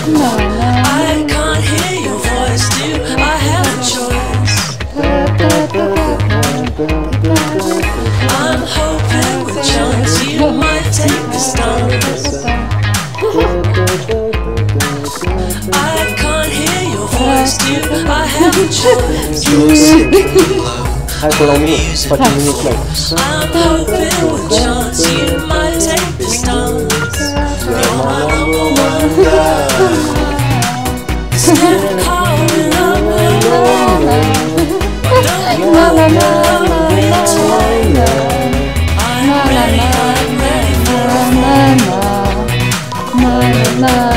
I can't hear your voice. Do I have a choice? I'm hoping with chance you might take the stance. I can't hear your voice. Do I have a choice? You're sinking low. Music falls. I'm hoping with chance you might take the stance. You're my number one love. It's never calling up your morning. But don't you know we're torn? I'm ready for a